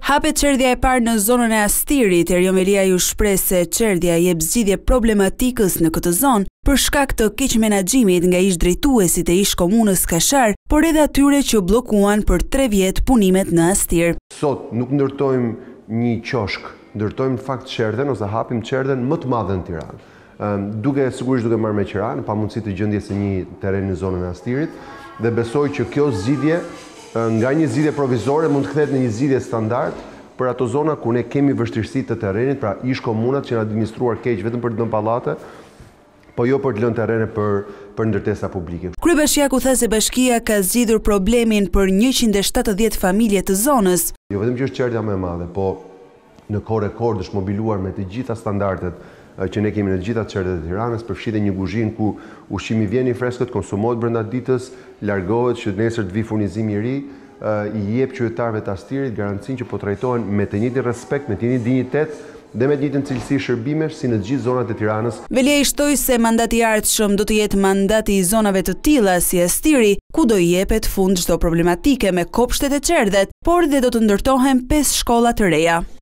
Hapet çerdhja e parë në zonën e Astirit. Erion Velia ju shpreh se çerdhja jep zgjidhje problematikës në këtë zonë për shkak të keq menaxhimit nga ish-drejtuesit e ish-komunës Kashar, por edhe atyre që bllokuan për 3 vjet punimet në Astir. Sot nuk ndërtojmë një qoshk, ndërtojmë në fakt çerdhen ose hapim çerdhen më të madhe në Tiranë. Sigurisht duke marrë me qira, pa mundësi të gjendjes së një terreni në zonën e Astirit, dhe besoj që kjo zgjidhje nga një zgjidhje provizore mund të kthehet në një zgjidhje standard për ato zona ku ne kemi vështirësi të terrenit, pra ish-komunat që janë administruar keq vetëm për të lënë pallate, po jo për të lënë terrene për ndërtesa publike. Kryebashkiaku tha se bashkia ka zgjidhur problemin për 170 familje të zonës. Jo vetëm që është çerdhja më e madhe, po në kohë rekord është mobiluar me të gjitha standardet që ne kemi në të gjitha çerdhet e Tiranës, përfshirë një kuzhinë ku ushqimi vjen i freskët, konsumohet brenda ditës, largohet që nesër të vi furnizimi i ri, i jep qytetarëve të Astirit garancinë që po trajtohen me të njëjtin respekt, me të njëjtin dinjitet dhe me të njëjtën cilësi shërbimesh si në të gjithë zonat e Tiranës. Velia i shtoi se mandati i ardhshëm do të jetë mandati i zonave të tilla si Astiri, ku do i jepet fund çdo problematike me kopshtet e çerdhet, por dhe do të ndërtohen 5 shkolla të reja.